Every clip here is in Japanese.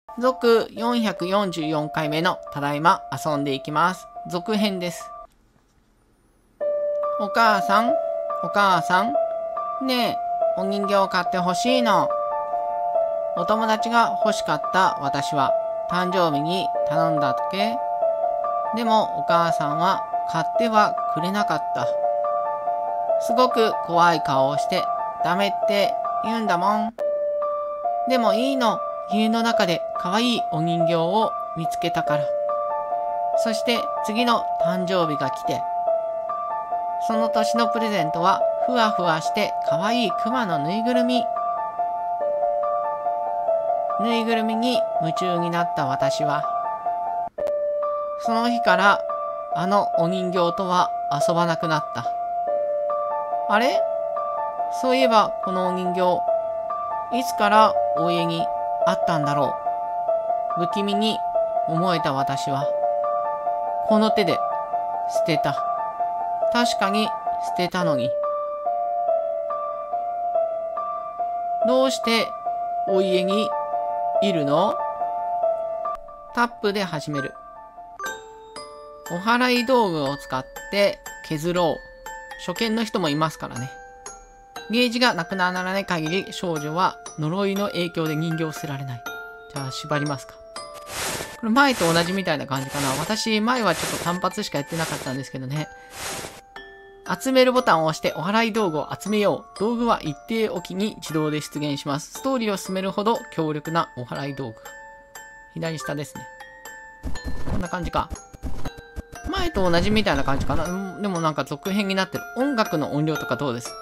続444回目のただいま遊んでいきます。続編です。お母さん、お母さん。ねえ、お人形を買ってほしいの。お友達が欲しかった私は誕生日に頼んだっけ。でもお母さんは買ってはくれなかった。すごく怖い顔をしてダメって言うんだもん。でもいいの。家の中で可愛いお人形を見つけたから。そして次の誕生日が来て、その年のプレゼントはふわふわして可愛いクマのぬいぐるみ。ぬいぐるみに夢中になった私は、その日からあのお人形とは遊ばなくなった。あれ？そういえばこのお人形、いつからお家にあったんだろう。不気味に思えた私は、この手で捨てた。確かに捨てたのに。どうしてお家にいるの？タップで始める。お祓い道具を使って削ろう。初見の人もいますからね。ゲージがなくならない限り少女は呪いの影響で人形を捨てられない。じゃあ縛りますか。これ前と同じみたいな感じかな。私前はちょっと単発しかやってなかったんですけどね。集めるボタンを押してお祓い道具を集めよう。道具は一定おきに自動で出現します。ストーリーを進めるほど強力なお祓い道具。左下ですね。こんな感じか。前と同じみたいな感じかな。でもなんか続編になってる。音楽の音量とかどうです？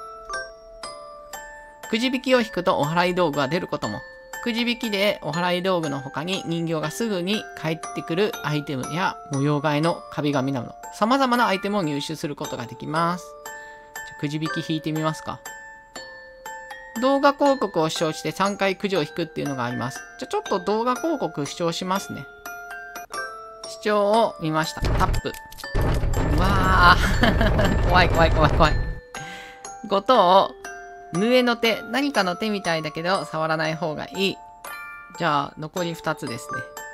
くじ引きを引くとお祓い道具が出ることも。くじ引きでお祓い道具の他に人形がすぐに返ってくるアイテムや模様替えの壁紙など様々なアイテムを入手することができます。じゃくじ引き引いてみますか。動画広告を視聴して3回くじを引くっていうのがあります。じゃちょっと動画広告視聴しますね。視聴を見ました。タップ。うわー怖い怖い怖い怖い。5等ヌエの手、何かの手みたいだけど触らない方がいい。じゃあ残り2つです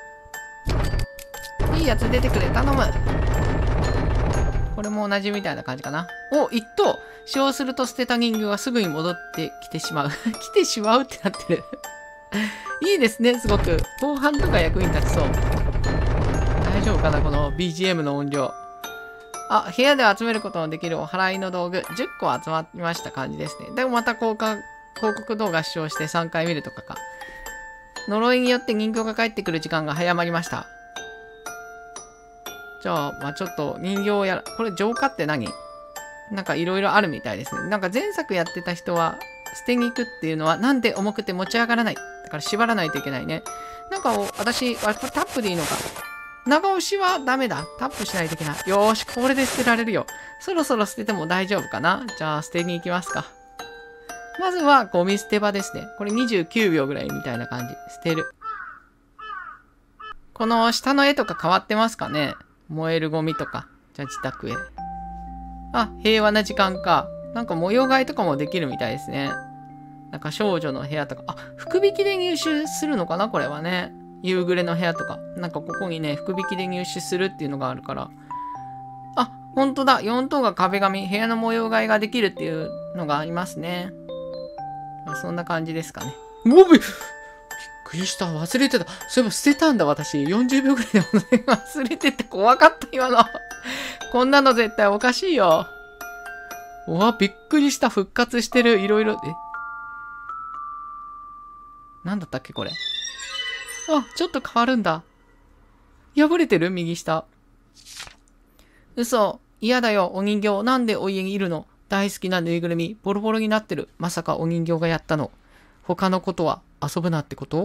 ね。いいやつ出てくれ、頼む。これも同じみたいな感じかな。お、1等使用すると捨てた人形がすぐに戻ってきてしまう来てしまうってなってるいいですね、すごく後半とか役に立ちそう。大丈夫かな、この BGM の音量。あ、部屋で集めることのできるお祓いの道具10個集まりました感じですね。でもまた広告動画視聴して3回見るとかか。呪いによって人形が帰ってくる時間が早まりました。じゃあ、まあちょっと人形をやる。これ浄化って何？なんかいろいろあるみたいですね。なんか前作やってた人は捨てに行くっていうのはなんで重くて持ち上がらない。だから縛らないといけないね。なんか私、これタップでいいのか。長押しはダメだ。タップしないといけない。よーし、これで捨てられるよ。そろそろ捨てても大丈夫かな？じゃあ捨てに行きますか。まずはゴミ捨て場ですね。これ29秒ぐらいみたいな感じ。捨てる。この下の絵とか変わってますかね？燃えるゴミとか。じゃあ自宅へ。あ、平和な時間か。なんか模様替えとかもできるみたいですね。なんか少女の部屋とか。あ、福引きで入手するのかな？これはね。夕暮れの部屋とか。なんかここにね、福引きで入手するっていうのがあるから。あ、ほんとだ。4等が壁紙。部屋の模様替えができるっていうのがありますね。まあ、そんな感じですかね。びっくりした。忘れてた。そういえば捨てたんだ、私。40秒ぐらいで忘れてて怖かった、今の。こんなの絶対おかしいよ。うわ、びっくりした。復活してる。いろいろ。なんだったっけ、これ。あ、ちょっと変わるんだ。破れてる？右下。嘘。嫌だよ、お人形。なんでお家にいるの？大好きなぬいぐるみ。ボロボロになってる。まさかお人形がやったの。他のことは遊ぶなってこと？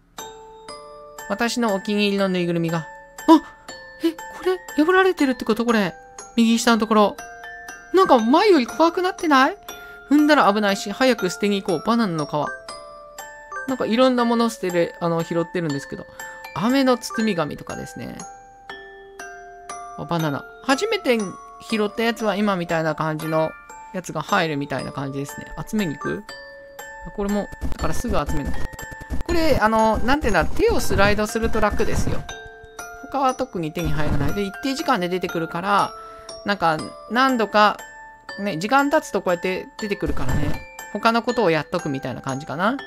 私のお気に入りのぬいぐるみが。あ！これ、破られてるってこと？これ。右下のところ。なんか前より怖くなってない？踏んだら危ないし、早く捨てに行こう。バナナの皮。なんかいろんなもの捨てる、拾ってるんですけど。飴の包み紙とかですね。バナナ。初めて拾ったやつは今みたいな感じのやつが入るみたいな感じですね。集めに行く？これも、だからすぐ集める。 これ、なんていうんだ、手をスライドすると楽ですよ。他は特に手に入らない。で、一定時間で出てくるから、なんか、何度か、ね、時間経つとこうやって出てくるからね。他のことをやっとくみたいな感じかな。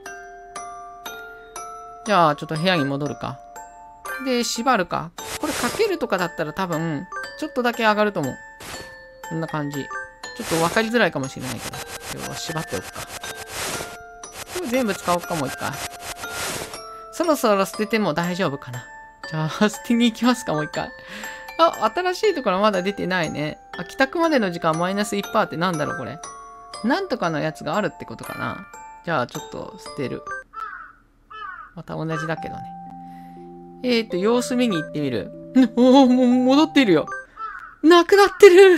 じゃあ、ちょっと部屋に戻るか。で、縛るか。これかけるとかだったら多分、ちょっとだけ上がると思う。こんな感じ。ちょっと分かりづらいかもしれないけど。よし、縛っておくか。これ全部使おうか、もう一回。そろそろ捨てても大丈夫かな。じゃあ、捨てに行きますか、もう一回。あ、新しいところまだ出てないね。あ、帰宅までの時間マイナス 1% ってなんだろう、これ。なんとかのやつがあるってことかな。じゃあ、ちょっと捨てる。また同じだけどね。様子見に行ってみる。おお、もう戻っているよ。なくなってる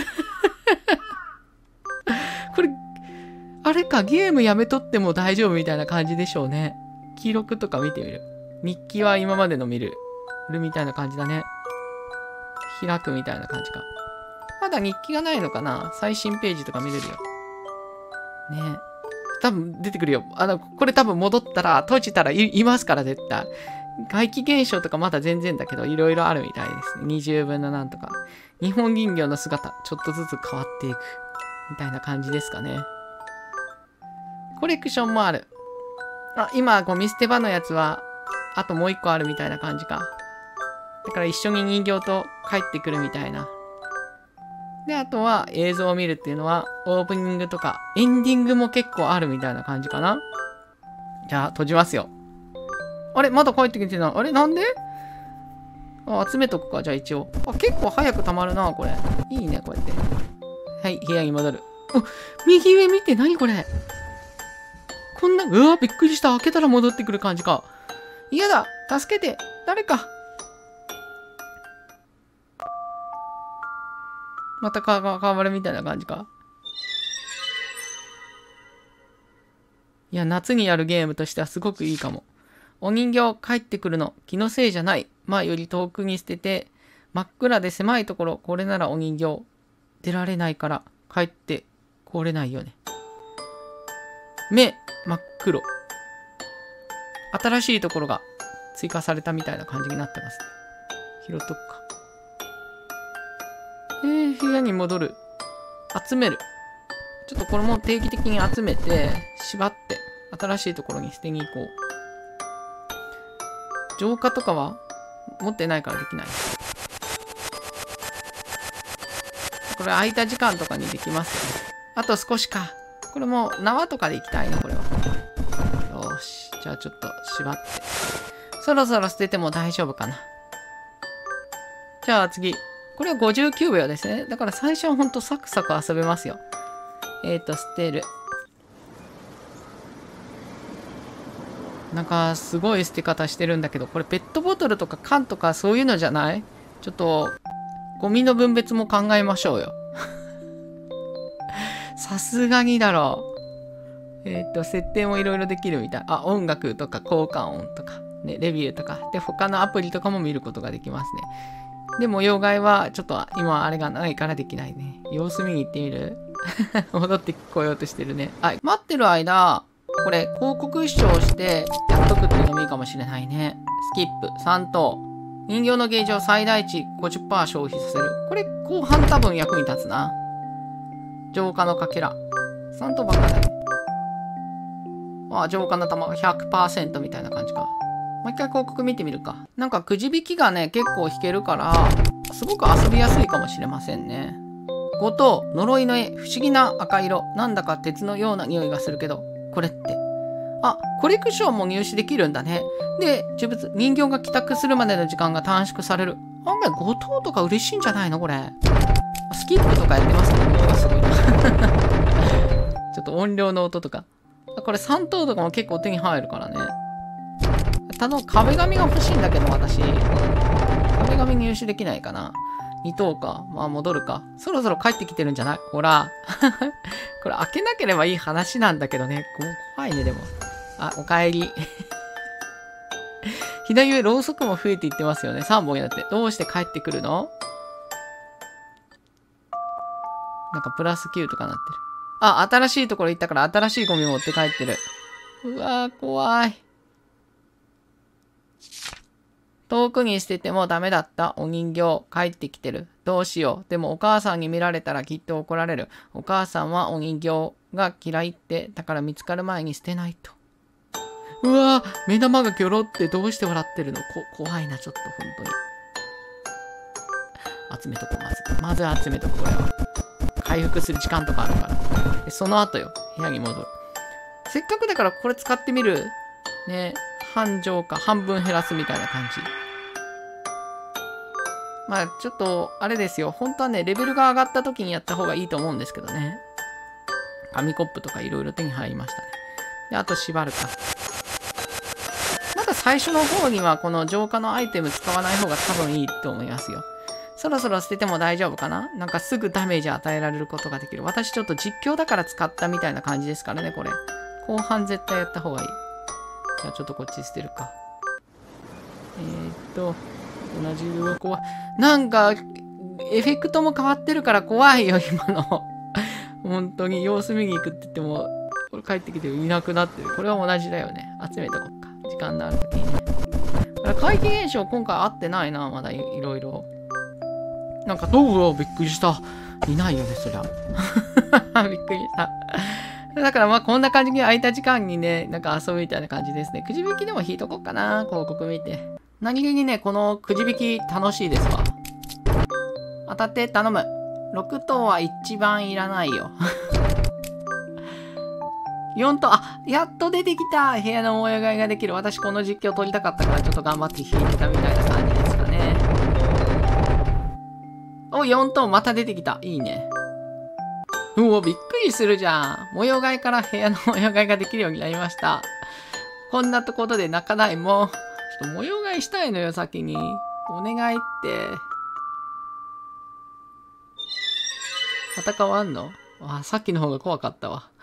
これ、あれか、ゲームやめとっても大丈夫みたいな感じでしょうね。記録とか見てみる。日記は今までの見るみたいな感じだね。開くみたいな感じか。まだ日記がないのかな？最新ページとか見れるよ。ね。多分出てくるよ。これ多分戻ったら、閉じたらいますから、絶対。怪奇現象とかまだ全然だけど、いろいろあるみたいですね。20分のなんとか。日本人形の姿、ちょっとずつ変わっていく。みたいな感じですかね。コレクションもある。あ、今、ゴミ捨て場のやつは、あともう一個あるみたいな感じか。だから一緒に人形と帰ってくるみたいな。で、あとは映像を見るっていうのは、オープニングとか、エンディングも結構あるみたいな感じかな。じゃあ、閉じますよ。あれまだ帰ってきてない。あれなんで集めとくか。じゃあ一応。結構早く溜まるな、これ。いいね、こうやって。はい、部屋に戻る。右上見て、何これ。こんな、うわ、びっくりした。開けたら戻ってくる感じか。嫌だ。助けて。誰か。また変わるみたいな感じか。いや、夏にやるゲームとしてはすごくいいかも。お人形帰ってくるの。気のせいじゃない。前より遠くに捨てて、真っ暗で狭いところ、これならお人形出られないから帰ってこれないよね。目、真っ黒。新しいところが追加されたみたいな感じになってますね。拾っとくか。部屋に戻る。集める。ちょっとこれも定期的に集めて、縛って、新しいところに捨てに行こう。浄化とかは持ってないからできない。これ空いた時間とかにできますよね。あと少しか。これも縄とかで行きたいな、これは。よし。じゃあちょっと縛って。そろそろ捨てても大丈夫かな。じゃあ次。これは59秒ですね。だから最初はほんとサクサク遊べますよ。捨てる。なんかすごい捨て方してるんだけど、これペットボトルとか缶とかそういうのじゃない？ちょっと、ゴミの分別も考えましょうよ。さすがにだろう。設定もいろいろできるみたい。あ、音楽とか効果音とか、ね、レビューとか。で、他のアプリとかも見ることができますね。でも、妖怪はちょっと今あれがないからできないね。様子見に行ってみる？戻ってこようとしてるね。あ、待ってる間、これ、広告視聴してやっとくっていうのもいいかもしれないね。スキップ、3等。人形のゲージを最大値 50% 消費させる。これ、後半多分役に立つな。浄化のかけら。3等ばっかだね。あ、浄化の玉が 100% みたいな感じか。もう一回広告見てみるか。なんかくじ引きがね、結構引けるから、すごく遊びやすいかもしれませんね。5等、呪いの絵、不思議な赤色。なんだか鉄のような匂いがするけど、これって。あ、コレクションも入手できるんだね。で、呪物、人形が帰宅するまでの時間が短縮される。案外5等とか嬉しいんじゃないのこれ。スキップとかやってますね。音がすごいな。ちょっと音量の音とか。これ3等とかも結構手に入るからね。壁紙が欲しいんだけど、私。壁紙入手できないかな。2等か。まあ戻るか。そろそろ帰ってきてるんじゃないほら。これ開けなければいい話なんだけどね。怖いね、でも。あ、おかえり。左上、ろうそくも増えていってますよね。3本になって。どうして帰ってくるの？なんかプラス9とかなってる。あ、新しいところ行ったから新しいゴミ持って帰ってる。うわー、怖い。 遠くに捨ててもダメだったお人形帰ってきてる。どうしよう。でもお母さんに見られたらきっと怒られる。お母さんはお人形が嫌いって、だから見つかる前に捨てないと。うわぁ、目玉がギョロってどうして笑ってるの？怖いな、ちょっと本当に。集めとこう、まず集めとこう、これは。回復する時間とかあるから。で、その後よ、部屋に戻る。せっかくだからこれ使ってみる？ね、半錠か、半分減らすみたいな感じ。まあ、ちょっと、あれですよ。本当はね、レベルが上がった時にやった方がいいと思うんですけどね。紙コップとかいろいろ手に入りましたね。で、あと縛るか。まだ最初の方にはこの浄化のアイテム使わない方が多分いいと思いますよ。そろそろ捨てても大丈夫かな？なんかすぐダメージ与えられることができる。私ちょっと実況だから使ったみたいな感じですからね、これ。後半絶対やった方がいい。じゃあちょっとこっち捨てるか。同じ動こう。なんか、エフェクトも変わってるから怖いよ、今の。本当に様子見に行くって言っても、これ帰ってきていなくなってる。これは同じだよね。集めとこっか。時間のある時にね。怪奇現象今回会ってないな、まだいろいろ。なんか、びっくりした。いないよね、そりゃ。びっくりした。だからまあこんな感じに空いた時間にね、なんか遊ぶみたいな感じですね。くじ引きでも引いとこうかな、広告見て。何気にね、このくじ引き楽しいですわ。当たって頼む。6等は一番いらないよ。4等、やっと出てきた。部屋の模様替えができる。私この実況撮りたかったからちょっと頑張って引いてたみたいな感じですかね。お、4等また出てきた。いいね。うお、びっくりするじゃん。模様替えから部屋の模様替えができるようになりました。こんなところで泣かない。もう、ちょっと模様替えしたいのよ、先に。お願いって。また変わんの？さっきの方が怖かったわ。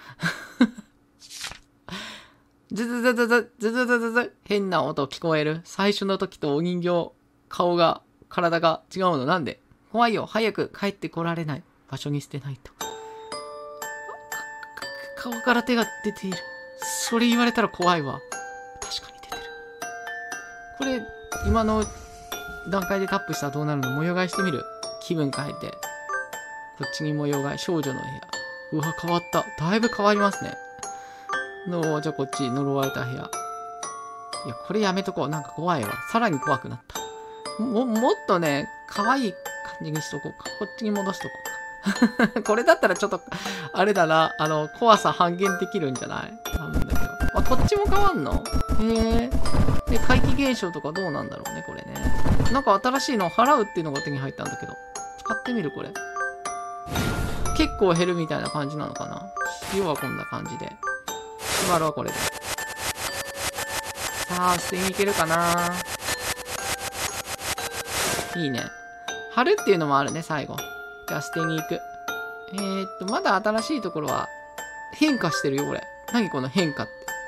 ズズズズズズズズズズ変な音聞こえる。最初の時とお人形、顔が、体が違うのなんで？怖いよ。早く帰ってこられない。場所に捨てないと。顔から手が出ている。それ言われたら怖いわ。確かに出てる。これ、今の段階でタップしたらどうなるの？模様替えしてみる。気分変えて。こっちに模様替え。少女の部屋。うわ、変わった。だいぶ変わりますね。じゃあこっち、呪われた部屋。いや、これやめとこう。なんか怖いわ。さらに怖くなった。もっとね、可愛い感じにしとこうか。こっちに戻しとこうか。これだったらちょっと、あれだな、怖さ半減できるんじゃない？多分だけど。こっちも変わんの？へえ。で、怪奇現象とかどうなんだろうね、これね。なんか新しいの払うっていうのが手に入ったんだけど。使ってみる、これ。結構減るみたいな感じなのかな。要はこんな感じで。縛るはこれで。さあ、捨てに行けるかな。いいね。貼るっていうのもあるね、最後。じゃあ捨てに行く。まだ新しいところは変化してるよ、これ。何この変化って。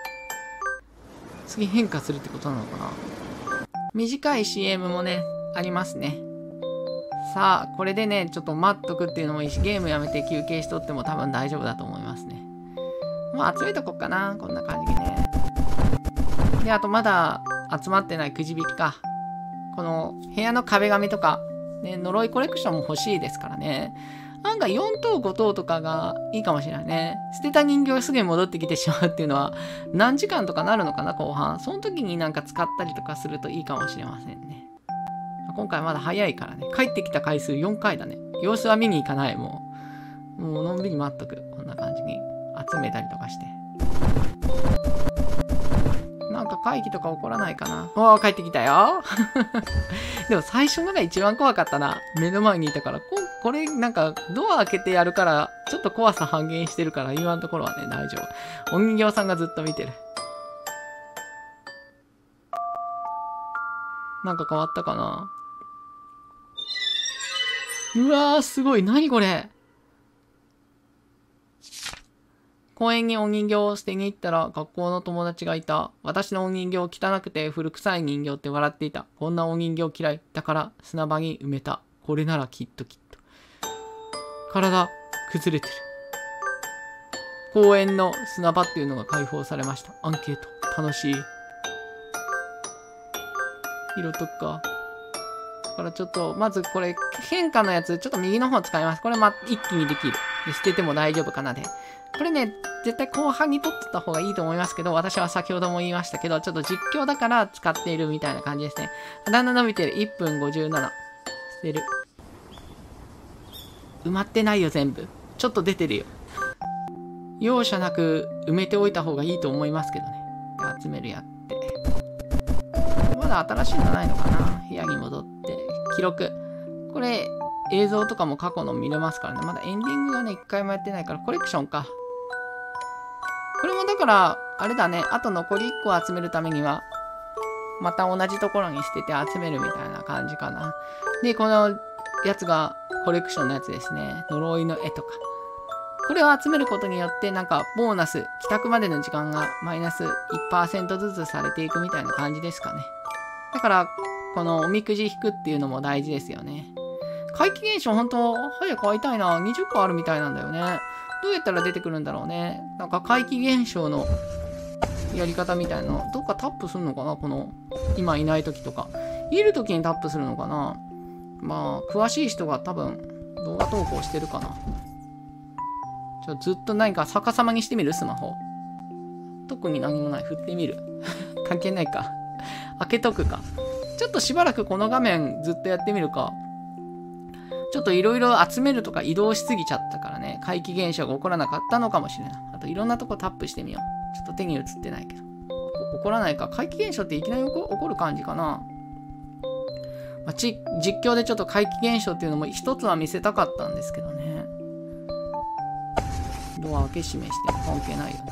次変化するってことなのかな。短い CM もね、ありますね。さあ、これでね、ちょっと待っとくっていうのもいいし、ゲームやめて休憩しとっても多分大丈夫だと思いますね。もう集めとこっかな、こんな感じでね。で、あとまだ集まってないくじ引きか。この部屋の壁紙とか、ね、呪いコレクションも欲しいですからね。なんか4等5等とかがいいかもしれないね。捨てた人形がすぐに戻ってきてしまうっていうのは何時間とかなるのかな、後半。その時になんか使ったりとかするといいかもしれませんね。今回まだ早いからね。帰ってきた回数4回だね。様子は見に行かない、もうのんびり待っとく。こんな感じに集めたりとかして。なんか怪奇とか起こらないかな。帰ってきたよ。でも最初のが一番怖かったな。目の前にいたから。これなんかドア開けてやるから、ちょっと怖さ半減してるから今のところはね、大丈夫。お人形さんがずっと見てる。なんか変わったかな。うわー、すごい。何これ。公園にお人形を捨てに行ったら学校の友達がいた。私のお人形汚くて古臭い人形って笑っていた。こんなお人形嫌い。だから砂場に埋めた。これならきっと。体崩れてる。公園の砂場っていうのが解放されました。アンケート。楽しい。 拾っとくか。だからちょっと、まずこれ、変化のやつ、ちょっと右の方使います。これ一気にできる。で、捨てても大丈夫かなで。これね、絶対後半に取ってた方がいいと思いますけど、私は先ほども言いましたけど、ちょっと実況だから使っているみたいな感じですね。だんだん伸びてる。1分57。捨てる。埋まってないよ、全部。ちょっと出てるよ。容赦なく埋めておいた方がいいと思いますけどね。で、集めるやって。まだ新しいのないのかな？部屋に戻って。記録。これ、映像とかも過去の見れますからね。まだエンディングがね、1回もやってないから、コレクションか。これもだから、あれだね。あと残り1個集めるためには、また同じところに捨てて集めるみたいな感じかな。で、このやつがコレクションのやつですね。呪いの絵とか。これを集めることによって、なんか、ボーナス、帰宅までの時間がマイナス 1% ずつされていくみたいな感じですかね。だから、このおみくじ引くっていうのも大事ですよね。怪奇現象ほんと、早く会いたいな。20個あるみたいなんだよね。どうやったら出てくるんだろうね。なんか怪奇現象のやり方みたいなの。どっかタップするのかなこの、今いない時とか。いる時にタップするのかな。まあ、詳しい人が多分、動画投稿してるかな。ずっと何か逆さまにしてみるスマホ。特に何もない。振ってみる。関係ないか。開けとくか。ちょっとしばらくこの画面ずっとやってみるか。ちょっといろいろ集めるとか移動しすぎちゃったからね。怪奇現象が起こらなかったのかもしれない。あといろんなとこタップしてみよう。ちょっと手に映ってないけど。起こらないか。怪奇現象っていきなり起こる感じかな。まあ、実況でちょっと怪奇現象っていうのも一つは見せたかったんですけどね。ドア開け閉めしても関係ないよね。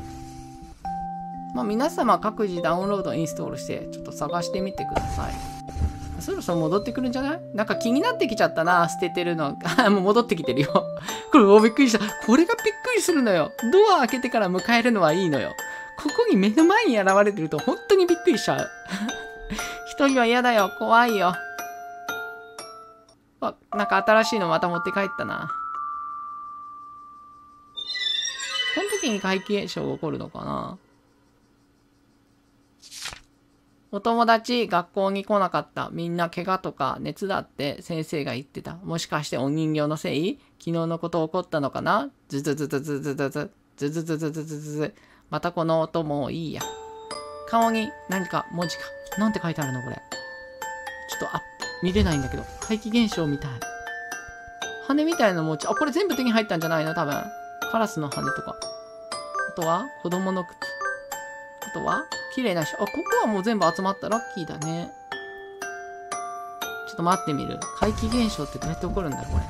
まあ皆様各自ダウンロードインストールしてちょっと探してみてください。そろそろ戻ってくるんじゃない？なんか気になってきちゃったな、捨ててるの。もう戻ってきてるよ。これ、びっくりした。これがびっくりするのよ。ドア開けてから迎えるのはいいのよ。ここに目の前に現れてると本当にびっくりしちゃう。一人は嫌だよ。怖いよ。あ、なんか新しいのまた持って帰ったな。この時に怪奇現象が起こるのかな。お友達、学校に来なかった。みんな怪我とか熱だって先生が言ってた。もしかしてお人形のせい？昨日のこと起こったのかな？ズズズズズズズズズズズズズズズズ。またこの音もういいや。顔に何か文字が。なんて書いてあるのこれ。ちょっと、見れないんだけど。怪奇現象みたい。羽みたいな文字。これ全部手に入ったんじゃないの多分。カラスの羽とか。あとは子供の靴。あとは綺麗なし。ここはもう全部集まった。ラッキーだね。ちょっと待ってみる。怪奇現象ってどうやって起こるんだろう、これ。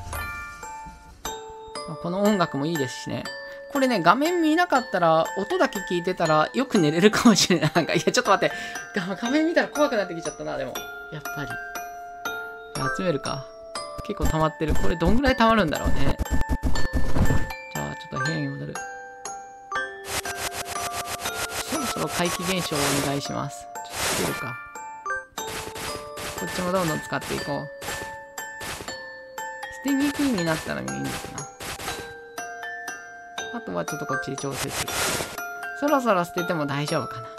この音楽もいいですしね。これね、画面見なかったら、音だけ聞いてたら、よく寝れるかもしれない。なんか、いや、ちょっと待って。画面見たら怖くなってきちゃったな、でも。やっぱり。集めるか。結構溜まってる。これどんぐらい溜まるんだろうね。じゃあ、ちょっと部屋に戻る。そろそろ怪奇現象をお願いします。ちょっとつけるか。こっちもどんどん使っていこう。捨てにくいになったらいいんだかな。あとはちょっとこっちで調節する。そろそろ捨てても大丈夫かな。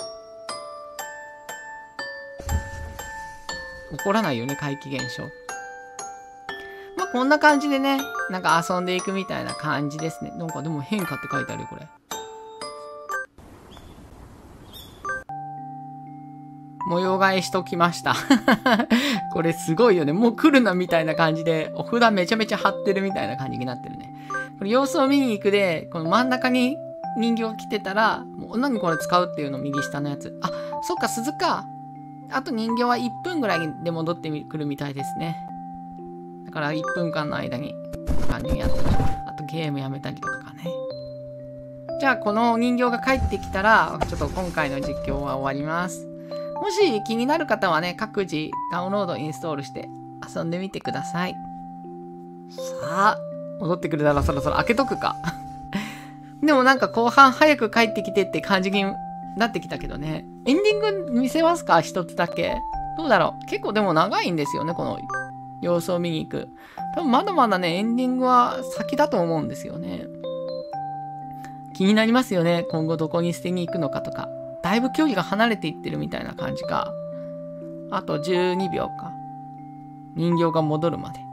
起こらないよね、怪奇現象。まあ、こんな感じでね、なんか遊んでいくみたいな感じですね。なんかでも変化って書いてあるよ、これ。模様替えしときました。これすごいよね。もう来るなみたいな感じで、お札めちゃめちゃ貼ってるみたいな感じになってるね。これ様子を見に行くで、この真ん中に人形が来てたら、もう何これ使うっていうの右下のやつ。そっか、鈴か。あと人形は1分ぐらいで戻ってくるみたいですね。だから1分間の間に、感じにやってる。あとゲームやめたりとかね。じゃあこの人形が帰ってきたら、ちょっと今回の実況は終わります。もし気になる方はね、各自ダウンロードインストールして遊んでみてください。さあ、戻ってくるだろ、そろそろ開けとくか。でもなんか後半早く帰ってきてって感じになってきたけどね。エンディング見せますか？一つだけ。どうだろう？結構でも長いんですよね、この様子を見に行く。多分まだまだね、エンディングは先だと思うんですよね。気になりますよね。今後どこに捨てに行くのかとか。だいぶ距離が離れていってるみたいな感じか。 あと12秒か。人形が戻るまで。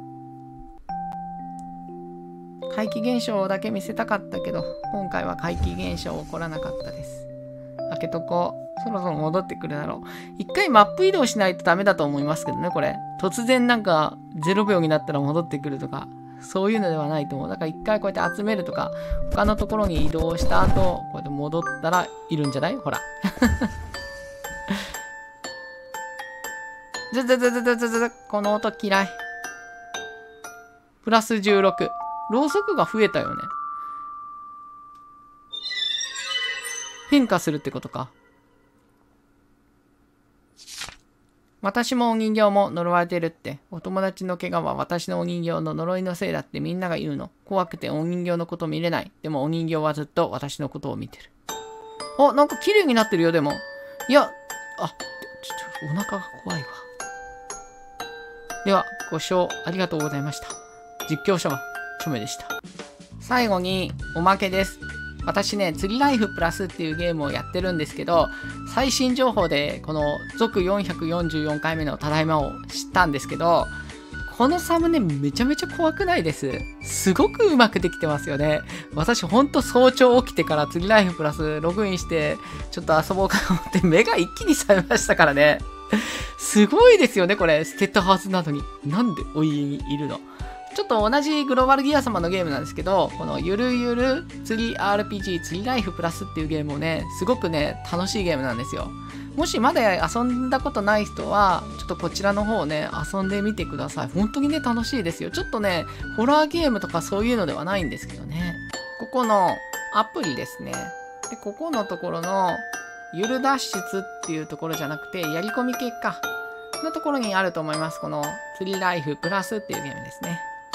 怪奇現象だけ見せたかったけど、今回は怪奇現象起こらなかったです。開けとこう。そろそろ戻ってくるだろう。一回マップ移動しないとダメだと思いますけどね、これ。突然なんか0秒になったら戻ってくるとか、そういうのではないと思う。だから一回こうやって集めるとか、他のところに移動した後、こうやって戻ったらいるんじゃない？ほら。この音嫌い。プラス16。ろうそくが増えたよね。変化するってことか。私もお人形も呪われてるって。お友達の怪我は私のお人形の呪いのせいだってみんなが言うの。怖くてお人形のこと見れない。でもお人形はずっと私のことを見てる。あ、なんか綺麗になってるよ、でも。いや、お腹が怖いわ。では、ご視聴ありがとうございました。実況者はチョメでした。最後におまけです。私ね、釣りライフプラスっていうゲームをやってるんですけど、最新情報でこの続444回目のただいまを知ったんですけど、このサムネめちゃめちゃ怖くないです。すごくうまくできてますよね。私ほんと早朝起きてから釣りライフプラスログインしてちょっと遊ぼうかと思って目が一気に覚めましたからね。すごいですよね、これ。捨てたはずなのに。なんでお家にいるの？ちょっと同じグローバルギア様のゲームなんですけど、このゆるゆる釣り RPG 釣りライフプラスっていうゲームもね、すごくね、楽しいゲームなんですよ。もしまだ遊んだことない人は、ちょっとこちらの方をね、遊んでみてください。本当にね、楽しいですよ。ちょっとね、ホラーゲームとかそういうのではないんですけどね。ここのアプリですね。で、ここのところのゆる脱出っていうところじゃなくて、やり込み結果のところにあると思います。この釣りライフプラスっていうゲームですね。